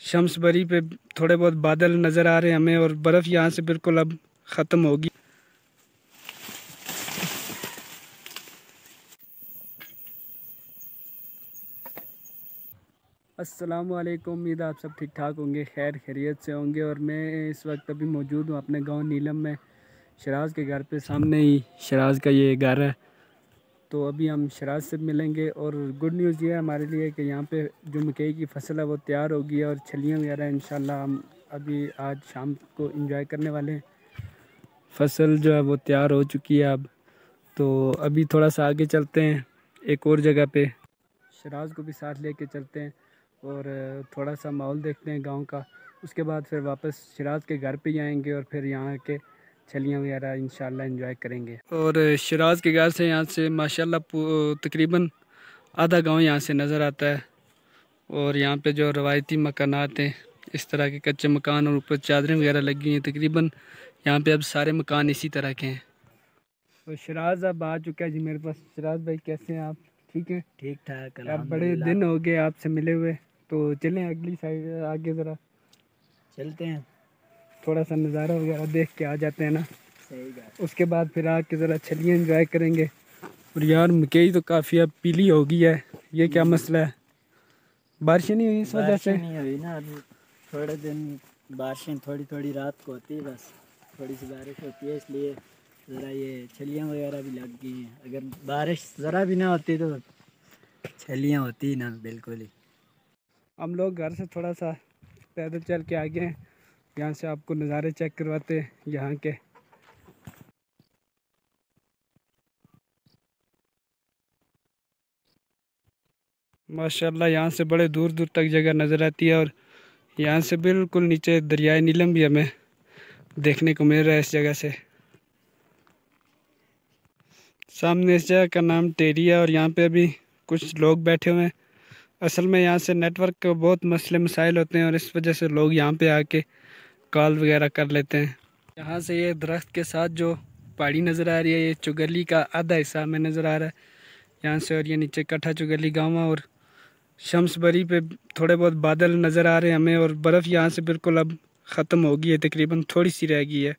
शम्सबरी पे थोड़े बहुत बादल नज़र आ रहे हैं हमें, और बर्फ़ यहाँ से बिल्कुल अब ख़त्म होगी। अस्सलामुअलैकुम, उम्मीद आप सब ठीक ठाक होंगे, खैर खैरियत से होंगे। और मैं इस वक्त अभी मौजूद हूँ अपने गांव नीलम में, शराज के घर पे। सामने ही शराज का ये घर है, तो अभी हम शराज से मिलेंगे। और गुड न्यूज़ ये है हमारे लिए कि यहाँ पे जो मकई की फसल है वो तैयार होगी, और छलियाँ वगैरह इंशाल्लाह हम अभी आज शाम को एंजॉय करने वाले हैं। फसल जो है वो तैयार हो चुकी है अब। तो अभी थोड़ा सा आगे चलते हैं एक और जगह पे, शराज को भी साथ लेके चलते हैं और थोड़ा सा माहौल देखते हैं गांव का। उसके बाद फिर वापस शराज के घर पे ही आएंगे और फिर यहाँ के छलियाँ वगैरह इंशाल्लाह एंजॉय करेंगे। और शराज के घर से यहाँ से माशाल्लाह तकरीबन आधा गांव यहाँ से नज़र आता है। और यहाँ पे जो रवायती मकानात हैं, इस तरह के कच्चे मकान और ऊपर चादरें वगैरह लगी हुई हैं, तकरीबन यहाँ पे अब सारे मकान इसी तरह के हैं। तो शराज अब आ चुका है जी मेरे पास। शराज भाई कैसे हैं आप? ठीक हैं? ठीक ठाक। अब बड़े दिन हो गए आपसे मिले हुए, तो चलें अगली साइड आगे ज़रा चलते हैं, थोड़ा सा नज़ारा वगैरह देख के आ जाते हैं ना। सही बात। उसके बाद फिर आके ज़रा छलियाँ एंजॉय करेंगे। और यार मकई तो काफ़ी अब पीली हो गई है, ये क्या मसला है? बारिशें नहीं हुई इस वजह से? नहीं हुई ना अभी, थोड़े दिन बारिशें थोड़ी थोड़ी रात को होती है, बस थोड़ी सी बारिश होती है, इसलिए ज़रा ये छलियाँ वगैरह भी लग गई हैं। अगर बारिश ज़रा भी ना होती तो छलियाँ होती ना बिल्कुल ही। हम लोग घर से थोड़ा सा पैदल चल के आगे हैं, यहाँ से आपको नज़ारे चेक करवाते हैं यहाँ के। माशाल्लाह यहाँ से बड़े दूर दूर तक जगह नज़र आती है, और यहाँ से बिल्कुल नीचे दरियाए नीलम भी हमें देखने को मिल रहा है इस जगह से। सामने इस जगह का नाम टेरी है, और यहाँ पे अभी कुछ लोग बैठे हुए हैं। असल में यहाँ से नेटवर्क के बहुत मसले मसाइल होते हैं, और इस वजह से लोग यहाँ पे आके कॉल वगैरह कर लेते हैं। यहाँ से ये दरख्त के साथ जो पहाड़ी नज़र आ रही है, ये चुगली का आधा हिस्सा हमें नज़र आ रहा है यहाँ से। और ये नीचे कट्ठा चुगली गाँव है, और शम्सबरी पे थोड़े बहुत बादल नज़र आ रहे हैं हमें, और बर्फ़ यहाँ से बिल्कुल अब ख़त्म हो गई है, तकरीबन थोड़ी सी रह गई है।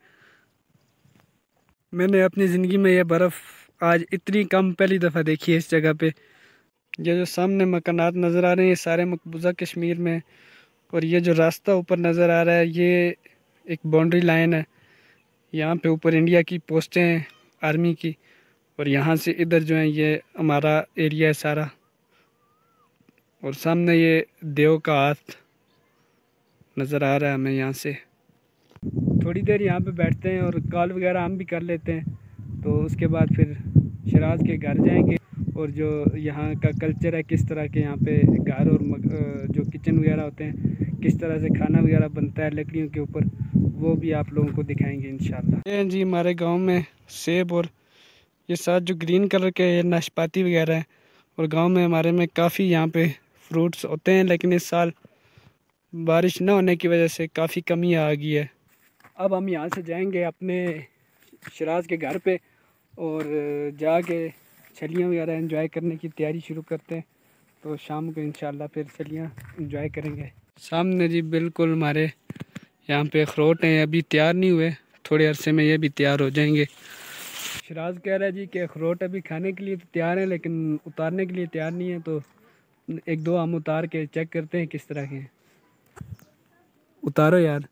मैंने अपनी ज़िंदगी में ये बर्फ़ आज इतनी कम पहली दफ़ा देखी है इस जगह पे। ये जो सामने मकानात नज़र आ रहे हैं ये सारे मकबूजा कश्मीर में। और ये जो रास्ता ऊपर नज़र आ रहा है ये एक बाउंड्री लाइन है, यहाँ पे ऊपर इंडिया की पोस्टें हैं आर्मी की। और यहाँ से इधर जो है ये हमारा एरिया है सारा। और सामने ये देव का हाथ नज़र आ रहा है हमें यहाँ से। थोड़ी देर यहाँ पे बैठते हैं और कॉल वगैरह हम भी कर लेते हैं, तो उसके बाद फिर शराज के घर जाएंगे। और जो यहाँ का कल्चर है, किस तरह के यहाँ पे घर और जो किचन वगैरह होते हैं, किस तरह से खाना वगैरह बनता है लकड़ियों के ऊपर, वो भी आप लोगों को दिखाएंगे इंशाल्लाह। ये जी हमारे गांव में सेब, और ये साथ जो ग्रीन कलर के ये नाशपाती वगैरह है। और गांव में हमारे में काफ़ी यहाँ पे फ्रूट्स होते हैं, लेकिन इस साल बारिश न होने की वजह से काफ़ी कमी आ गई है। अब हम यहाँ से जाएंगे अपने शराज के घर पे, और जाके छलियाँ वगैरह एंजॉय करने की तैयारी शुरू करते हैं। तो शाम को इंशाल्लाह फिर छलियाँ एंजॉय करेंगे। सामने जी बिल्कुल हमारे यहाँ पे अखरोट हैं, अभी तैयार नहीं हुए, थोड़े अरसे में ये भी तैयार हो जाएंगे। शराज कह रहा है जी कि अखरोट अभी खाने के लिए तो तैयार है, लेकिन उतारने के लिए तैयार नहीं है। तो एक दो हम उतार के चेक करते हैं किस तरह के हैं। उतारो यार।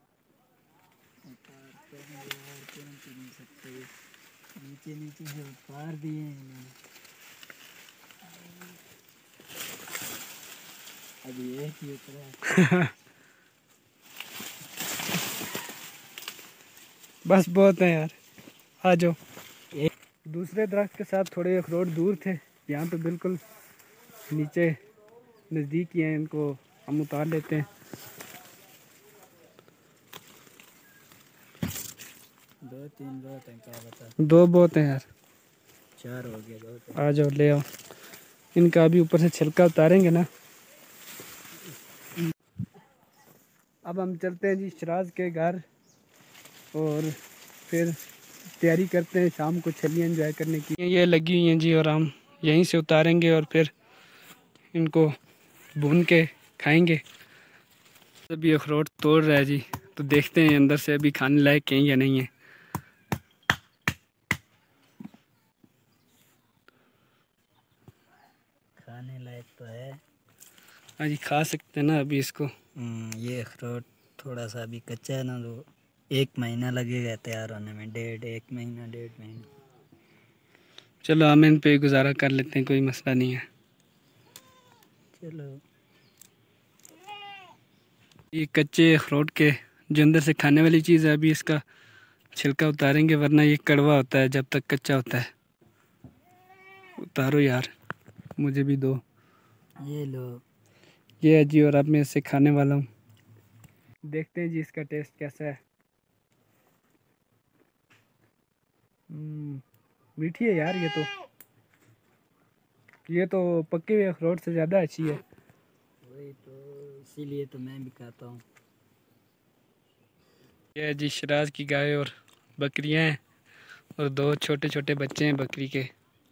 नीचे नीचे से उतार दिए हैं, अभी एक ही उतरा। बस बहुत है यार, आ जाओ। दूसरे दरख्त के साथ थोड़े अखरोट दूर थे, यहाँ पे बिल्कुल नीचे नज़दीक ही हैं, इनको हम उतार लेते हैं। दो तीन बहुत हैं, क्या बता। दो बहुत हैं यार, चार हो गया, बहुत आ जाओ ले आओ। इनका अभी ऊपर से छिलका उतारेंगे ना। अब हम चलते हैं जी शराज के घर, और फिर तैयारी करते हैं शाम को छलियाँ एंजॉय करने की। ये लगी हुई हैं जी, और हम यहीं से उतारेंगे और फिर इनको भून के खाएंगे। अभी अखरोट तोड़ रहा है जी, तो देखते हैं अंदर से अभी खाने लायक हैं या नहीं है। खाने लायक तो है। हाँ जी, खा सकते हैं ना अभी इसको। ये अखरोट थोड़ा सा अभी कच्चा है ना, तो 1 महीना लगेगा तैयार होने में, 1.5 महीना। चलो हम इन पे गुजारा कर लेते हैं, कोई मसला नहीं है। चलो। ये कच्चे अखरोट के जो अंदर से खाने वाली चीज़ है, अभी इसका छिलका उतारेंगे, वरना ये कड़वा होता है जब तक कच्चा होता है। उतारो यार, मुझे भी दो। ये लो। ये है जी, और अब मैं इसे खाने वाला हूँ। देखते हैं जी इसका टेस्ट कैसा है। मीठी है यार ये तो पके हुए अखरोट से ज़्यादा अच्छी है। वही तो, इसीलिए तो मैं भी खाता हूँ। ये है जी शिराज की गाय और बकरियां हैं, और 2 छोटे छोटे बच्चे हैं बकरी के।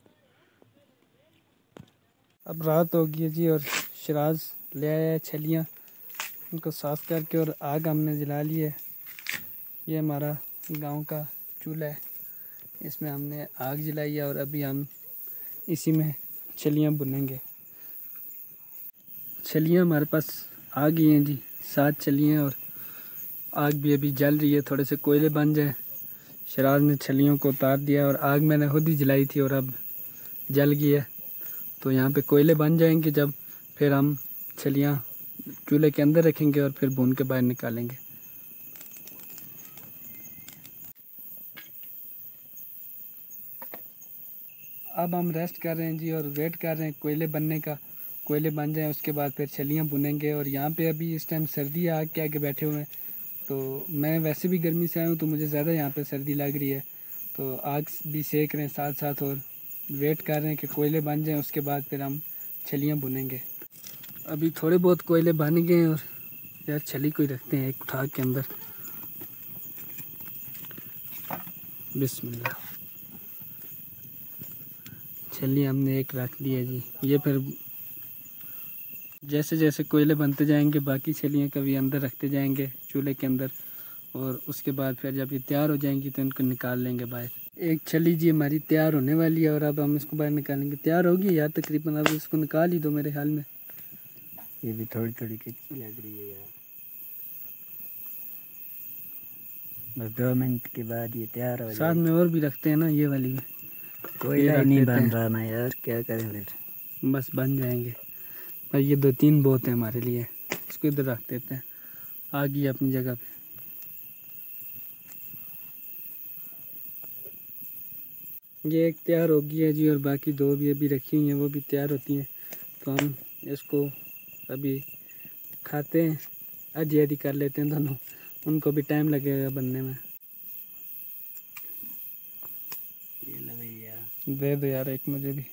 अब रात हो गई है जी, और शिराज ले आया है छलियाँ, उनको साफ़ करके और आग हमने जला ली है। ये हमारा गांव का चूल्हा है, इसमें हमने आग जलाई है और अभी हम इसी में छलियाँ भुनेंगे। छलियाँ हमारे पास आ गई हैं जी, 7 छलियाँ, और आग भी अभी जल रही है। थोड़े से कोयले बन जाए। शिराज ने छलियों को उतार दिया और आग मैंने खुद ही जलाई थी और अब जल गई है। तो यहाँ पे कोयले बन जाएंगे जब, फिर हम छलियाँ चूल्हे के अंदर रखेंगे और फिर भून के बाहर निकालेंगे। अब हम रेस्ट कर रहे हैं जी, और वेट कर रहे हैं कोयले बनने का। कोयले बन जाएं उसके बाद फिर छलियाँ भुनेंगे। और यहाँ पे अभी इस टाइम सर्दी है, आग के आगे बैठे हुए हैं। तो मैं वैसे भी गर्मी से आया हूँ, तो मुझे ज़्यादा यहाँ पे सर्दी लग रही है। तो आग भी सेक रहे हैं साथ साथ, और वेट कर रहे हैं कि कोयले बन जाएं, उसके बाद फिर हम छलियाँ भुनेंगे। अभी थोड़े बहुत कोयले बन गए हैं, और यार छली को ही रखते हैं एक उठा के अंदर। बिस्मिल्लाह। छली हमने एक रख दी है जी। ये फिर जैसे जैसे कोयले बनते जाएंगे, बाकी छलियाँ कभी अंदर रखते जाएंगे चूल्हे के अंदर, और उसके बाद फिर जब ये तैयार हो जाएंगी तो इनको निकाल लेंगे बाहर। एक छली जी हमारी तैयार होने वाली है, और अब हम इसको बाहर निकालेंगे। तैयार होगी यार तकरीबन, अब इसको निकाल ही दो मेरे ख्याल में। ये भी थोड़ी थोड़ी कच्ची लग रही है यार। बस 2 मिनट के बाद ये तैयार हो साथ जाएगी। में और भी रखते हैं ना, ये वाली में कोयला ही नहीं बन रहा ना यार, क्या करें फिर। बस बन जाएंगे भाई। ये 2-3 बहुत है हमारे लिए, इसको इधर रख देते हैं। आ गई अपनी जगह पे। ये एक तैयार हो गई है जी, और बाकी 2 भी अभी रखी हुई हैं, वो भी तैयार होती हैं। तो हम इसको अभी खाते हैं, आधी आधी कर लेते हैं दोनों, उनको भी टाइम लगेगा बनने में। ये लो भैया। दे दो यार एक मुझे भी।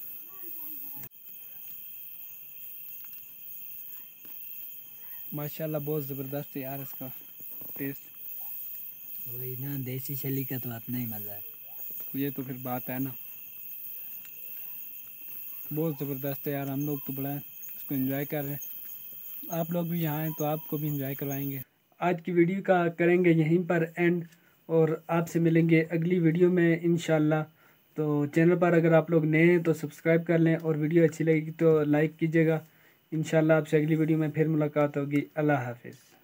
माशाल्लाह बहुत ज़बरदस्त है यार इसका टेस्ट। वही ना, देसी छली का तो अपना ही मज़ा है। ये तो फिर बात है ना, बहुत ज़बरदस्त है यार। हम लोग तो बड़ा इसको एंजॉय कर रहे हैं। आप लोग भी यहाँ आए तो आपको भी एंजॉय करवाएंगे। आज की वीडियो का करेंगे यहीं पर एंड, और आपसे मिलेंगे अगली वीडियो में इंशाल्लाह। तो चैनल पर अगर आप लोग नए हैं तो सब्सक्राइब कर लें, और वीडियो अच्छी लगेगी तो लाइक कीजिएगा। इंशाल्लाह आपसे अगली वीडियो में फिर मुलाकात होगी। अल्लाह हाफिज़।